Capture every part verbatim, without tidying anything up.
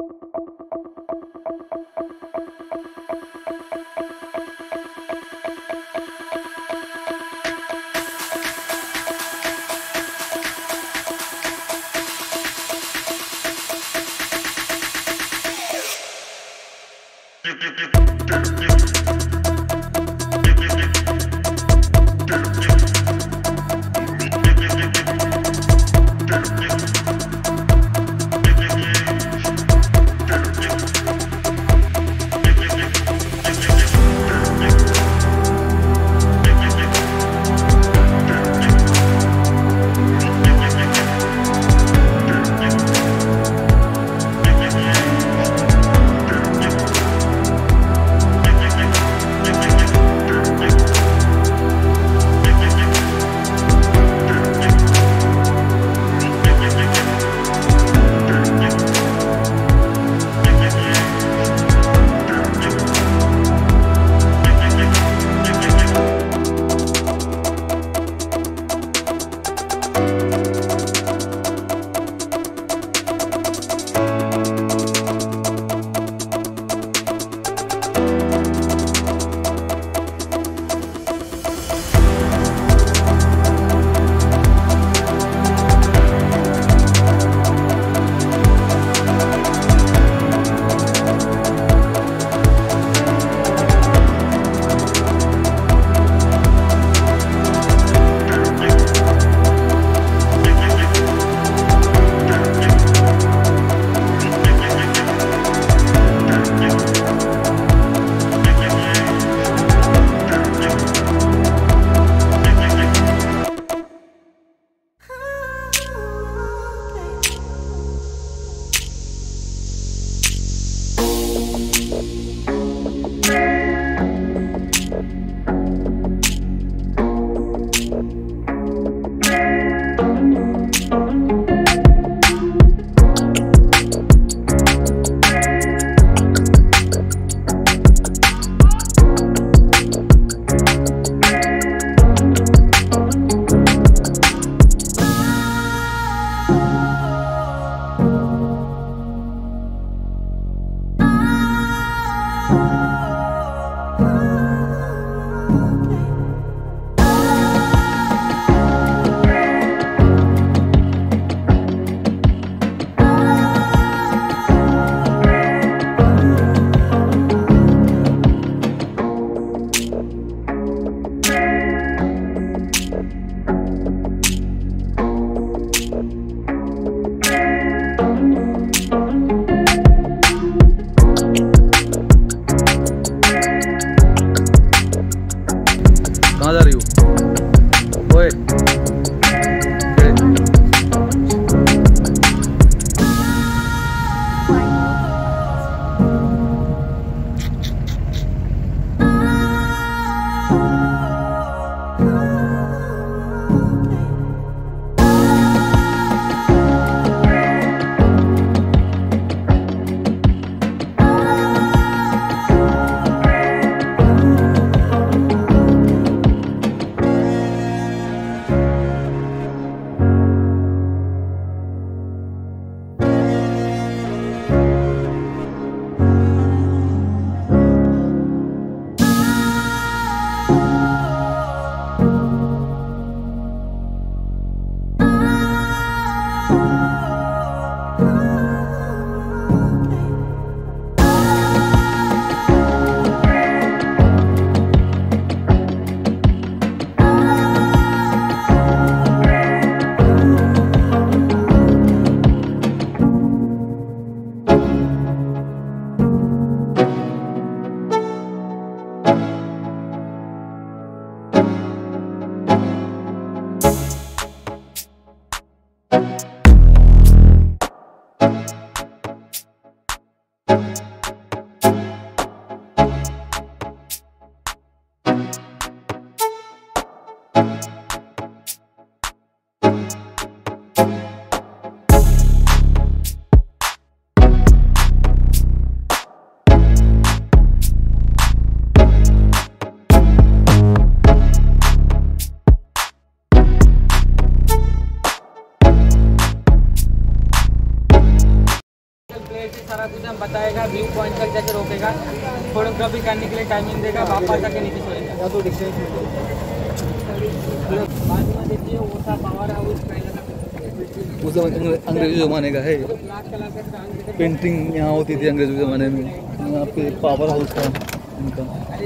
कहाँ जा रही हो? ओए सारा सारा कुछ हम बताएगा, व्यू पॉइंट तक जाकर रोकेगा, फोटोग्राफी करने के लिए टाइमिंग देगा, वापस आके नीचे छोड़ेगा। बाजू में देखिए वो था पावर हाउस, वो सब अंग्रेजी ज़माने का है। ब्लैक कलर का ट्रांसलेटर। पेंटिंग यहाँ होती थी अंग्रेजी ज़माने में। यहाँ पे पावर हाउस था इनका।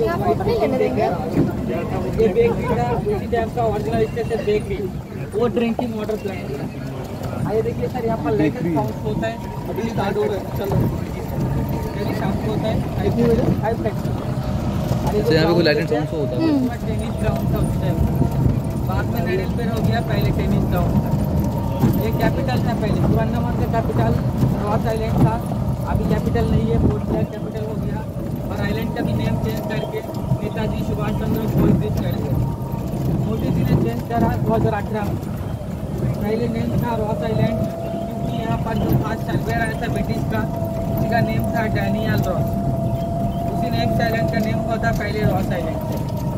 ये बेकरी था, उसी टाइम का ओरिजिनल स्ट्रक्चर बेकरी, वो ड्रिंकिंग वाटर प्लांट। आइए देखिए सर, यहाँ पर लाइट साउंड होता है, अभी स्टार्ट हो रहा है, चलो डेली शाम को होता है फाइव तक। अच्छा, यहाँ पे कोई लाइट साउंड होता है। टेनिस ग्राउंड था उस टाइम, बाद में नेडल पेर हो गया, पहले टेनिस ग्राउंड था। ये कैपिटल था पहले, पुराना वन का कैपिटल रॉस आइलैंड था, अभी कैपिटल नहीं है, पोर्ट ब्लेयर कैपिटल हो गया। और आइलैंड का भी नेम चेंज करके नेताजी सुभाष चंद्र बोस कर दिया। मोदी जी ने चेंज करा दो हज़ार अठारह में। पहले नेम था रॉस आइलैंड, क्योंकि यहाँ पर जो खास सर्वेयर आया था ब्रिटिश का, उसी का नेम था डैनियल रॉस। उसी नेम आइलैंड का नेम होता पहले रॉस आइलैंड।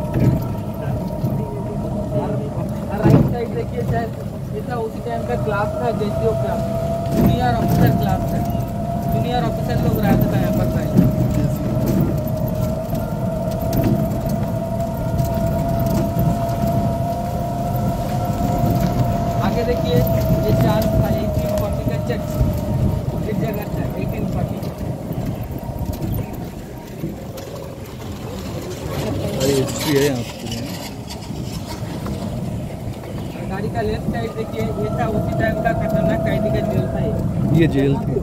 राइट साइड देखिए सर, ये था उसी टाइम का क्लास था, JCO class, junior officer class था। जूनियर ऑफिसर लोग रहते थे यहाँ पर पहले। आगे देखिए ये चांद था एटीन फोर्टी का चर्च, इस जगह था एटीन फोर्टी। हिस्ट्री है यहाँ पे। गाड़ी का लेफ्ट साइड देखिए, ये था उसी टाइम का खतरनाक कैदी का जेल था ये। ये जेल थी।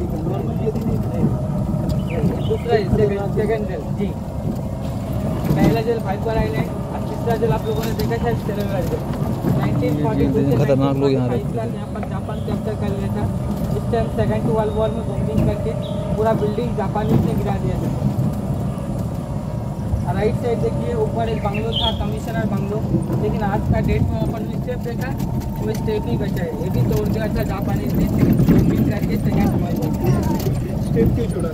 दूसरा सेकंड जेल जी, पहला जेल फाइबर आइलैंड और तीसरा जेल आप लोगों ने देखा था cellular jail. Nineteen forty two से खतरनाक लोग यहाँ रहते थे। यहाँ पर जापान कैप्चर कर लिया था। इस टाइम सेकेंड वर्ल्ड वॉर में बॉम्बिंग करके पूरा बिल्डिंग जापानीज ने गिरा दिया था। राइट साइड देखिए, ऊपर एक बंगलो था, कमिश्नर बंगलो, लेकिन आज का डेट में अपन जो स्टेप देखा वो स्टेप ही बचा है, ये भी तोड़ दिया था जापानीज ने बॉम्बिंग करके सेकेंड वर्ल्ड वॉर। स्टेप क्यों छोड़ा?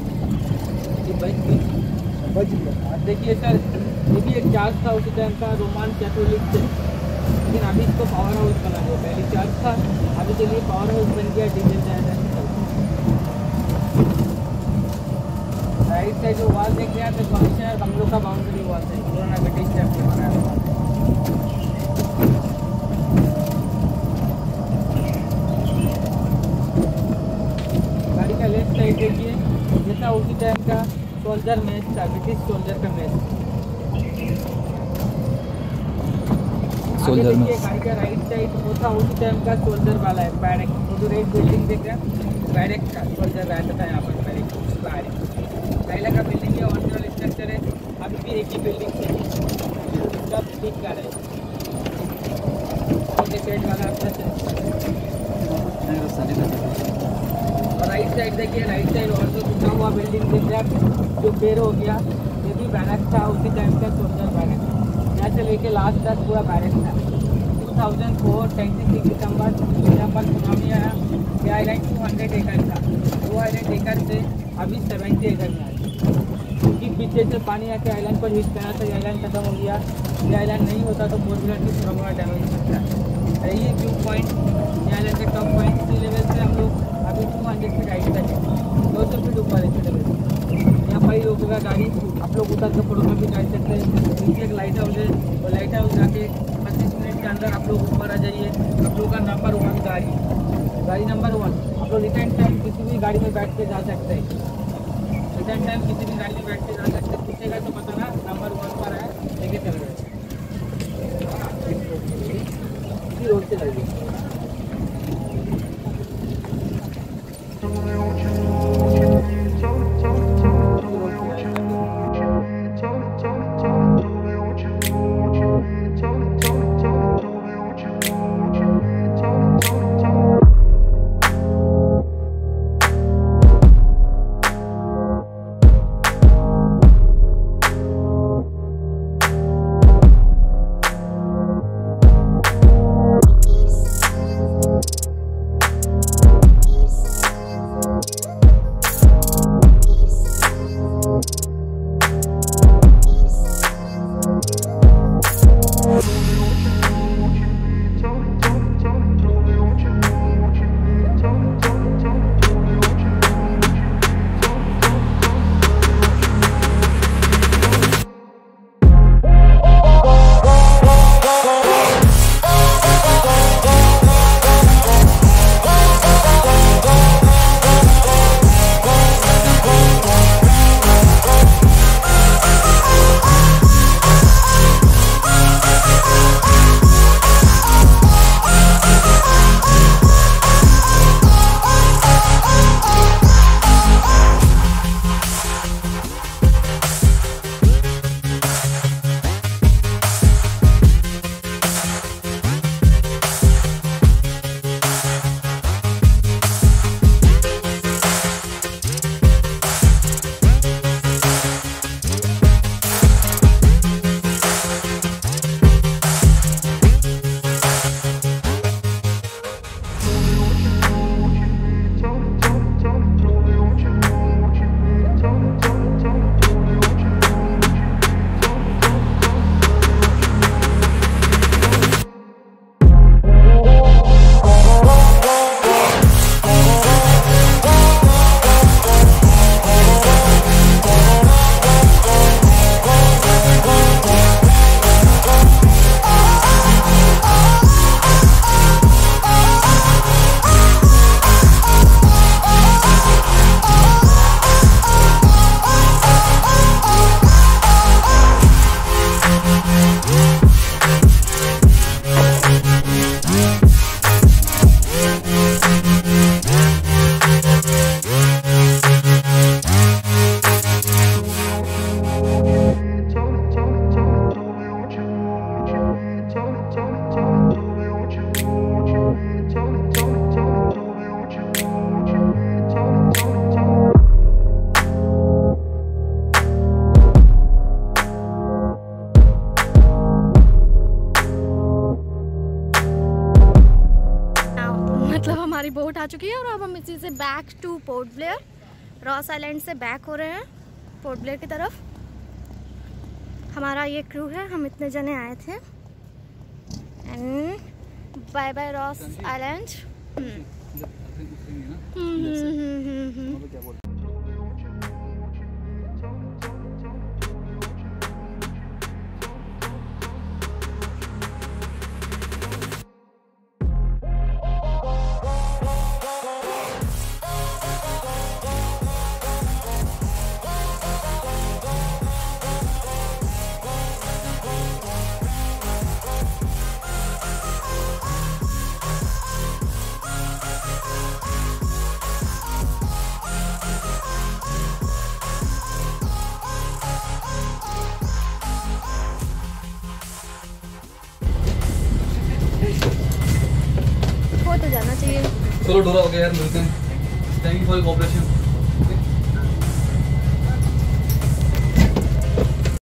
बच गया। देखिए सर, ये भी एक चर्च था उसी टाइम का, रोमान कैथोलिक से, लेकिन अभी इसको पावर हाउस बना दिया। पहले चर्च था, अभी चलिए पावर हाउस बन गया, डीजल जाएगा। राइट साइड जो वॉल देख रहे हैं तो कमिश्नर बंगलो का बाउंड्री वॉल है, पुराना ब्रिटिश टाइम से बनाया हुआ। गाड़ी का लेफ्ट साइड देखिए, जैसा उसी टाइम का सोल्जर मेस था, ब्रिटिश सोल्जर का मेस। सोल्जर में गाड़ी का राइट साइड वो था उसी टाइम का सोल्जर वाला है बैरक, वो जो रेड बिल्डिंग देख रहे हैं बैरक का, सोल्जर रहता था यहाँ पर बैरक। पहले का बिल्डिंग है, ओरिजिनल स्ट्रक्चर है, अभी भी एक ही बिल्डिंग है, सब ठीक कर रहे हैं। वाला और राइट साइड देखिए, राइट साइड और जो टूटा हुआ बिल्डिंग दिख रहा है जो पेड़ हो गया, ये भी बैरक था उसी टाइम का, सोल्जर बैरक। यहाँ से लेके लास्ट तक पूरा बैरक था। Two thousand four twenty six दिसंबर यहाँ पर सुनामी आया। ये आइलैंड टू हंड्रेड एकड़ था, दो हंड्रेड एकड़ से अभी सेवेंटी एकड़ में आया, क्योंकि पीछे से पानी आके आइलैंड पर हिट करा था। ये आइलैंड खत्म हो गया, ये आइलैंड नहीं होता तो पॉसिबिलिटी थोड़ा मोड़ा डैमेज सकता है। ये व्यू पॉइंट, ये आइलैंड के टॉप पॉइंट सी लेवल से हम लोग अभी टू हंड्रेड फीट हाइट तक है, दो सौ फीट ऊपर है सी लेवल। यहाँ पर ही रोकेगा गाड़ी, आप लोग उतर के फोटोग्राफी कर सकते हैं। नीचे एक लाइट हाउस है, वो लाइट हाउस जाके पच्चीस मिनट के अंदर आप लोग ऊपर आ जाइए। आप लोग का नंबर वन गाड़ी, गाड़ी नंबर वन। आप लोग रिटर्न टाइम किसी भी गाड़ी में बैठ के जा सकते हैं, रिटर्न टाइम किसी भी गाड़ी में बैठ के जा सकते हैं। पूछेगा तो बताना, नंबर वन पर है, लेके चल रहे इसी रोड से जाइए। दिखा चुकी है और अब हम इसी से back to Port Blair, Ross island से बैक हो रहे हैं पोर्ट ब्लेयर की तरफ। हमारा ये क्रू है, हम इतने जने आए थे। And bye bye Ross island. हो तो जाना चाहिए। चलो डोरा हो गया यार, मिलते हैं। Thank you for cooperation.